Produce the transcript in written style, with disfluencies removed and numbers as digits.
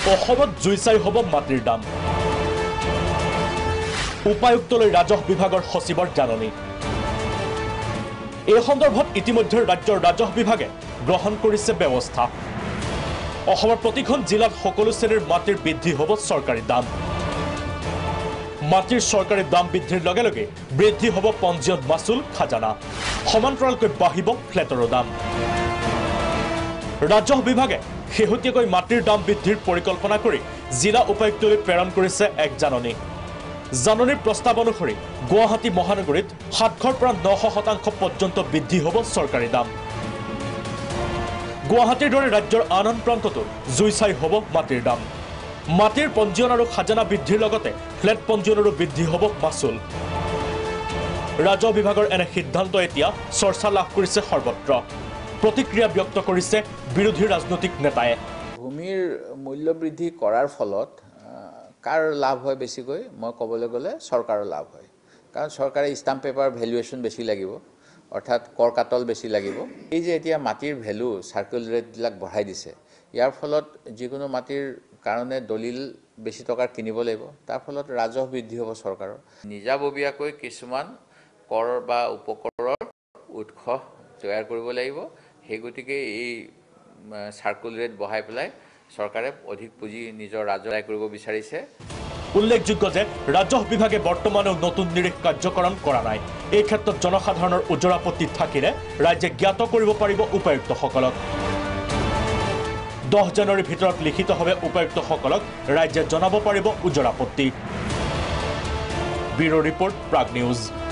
অসমত জুইচাই হ'ব মাটিৰ দাম উপায়ুক্তলৈ ৰাজহ বিভাগৰ সচিবৰ জাননী এই সন্দৰ্ভত ইতিমধ্যে ৰাজ্যৰ ৰাজহ বিভাগে গ্ৰহণ কৰিছে ব্যৱস্থা অসমৰ প্ৰতিখন জিলাত সকলো শ্ৰেণীৰ মাটিৰ বৃদ্ধি হ'ব চৰকাৰী দাম মাটিৰ চৰকাৰী দাম বৃদ্ধিৰ লগে লগে বৃদ্ধি হ'ব পঞ্জীয়ন মাচুল খাজানা সমান্তৰালকৈ বাঢ়িব ফ্লেটৰ দাম ৰাজহ বিভাগে শেহতীয়াকৈ মাটিৰ দাম বৃদ্ধিৰ পৰিকল্পনা কৰি জিলা উপায়ুক্তলৈ প্ৰেৰণ কৰিছে এক জাননী জাননীৰ প্ৰস্তাৱ অনুসৰি গুৱাহাটী মহানগৰীত 700 পৰা 900% পৰ্যন্ত বৃদ্ধি হ'ব চৰকাৰী দাম গুৱাহাটীৰ দৰে ৰাজ্যৰ আন প্ৰান্ততো জুইচাই হ'ব মাটিৰ দাম মাটিৰ পঞ্জীয়ন আৰু খাজানা বৃদ্ধিৰ লগতে ফ্লেট পঞ্জীয়নৰো বৃদ্ধি হ'ব মাচুল ৰাজহ বিভাগৰ এনে সিদ্ধান্ত এতিয়া চৰ্চা লাভ কৰিছে সৰ্বত্ৰ প্ৰতিক্ৰিয়া ব্যক্ত কৰিছে বিৰোধী ৰাজনৈতিক নেতায়ে ভূমিৰ মূল্য বৃদ্ধি কৰাৰ ফলত কাৰ লাভ হয় বেছিকৈ মই ক'বলৈ গ'লে চৰকাৰৰ লাভ হয় কাৰণ চৰকাৰে ষ্টাম্প পেপাৰ ভ্যালুৱেশ্যন বেছি লাগিব অৰ্থাৎ কৰ কাটল বেছি লাগিব এই যে এতিয়া মাটিৰ ভ্যালু সাৰ্কুল ৰেটবিলাক বঢ়াই দিছে ইয়াৰ ফলত যিকোনো মাটিৰ কাৰণে দলিল বেছি টকাৰ কিনিব লাগিব তাৰ ফলত ৰাজহ বৃদ্ধি হ'ব চৰকাৰৰ নিজাববীয়াকৈ কিছুমান কৰ বা উপকৰৰ উৎস তৈয়াৰ কৰিব লাগিব সেই গতিকে এই সাৰ্কুল ৰেট বঢ়াই পেলাই চৰকাৰে অধিক পুঁজি নিজৰ ৰাজহ আয় কৰিব বিচাৰিছে উল্লেখযোগ্য যে ৰাজহ বিভাগে বৰ্তমানেও নতুন নিৰীখ কাৰ্যকৰণ কৰা নাই এই ক্ষেত্ৰত জনসাধাৰণৰ উজৰাপত্তি থাকিলে ৰাজ্যে জ্ঞাত কৰিব পাৰিব উপায়ুক্তসকলক 10 জানুৱাৰীৰ ভিতৰত লিখিতভাৱে উপায়ুক্তসকলক ৰাজ্যে জনাব পাৰিব উজৰাপত্তি ব্যুৰো ৰিপৰ্ট প্ৰাগ নিউজ